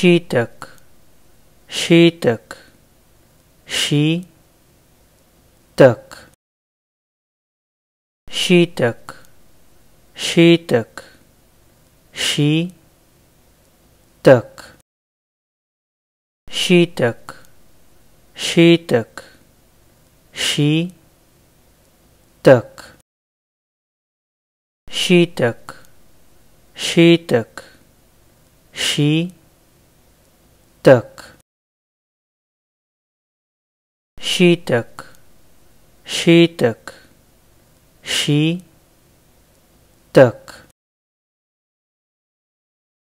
śītak, śītak, śītak, śītak, śītak, śītak, śītak, śītak, śītak, śītak, śītak, śītak, śītak, śītak, śītak.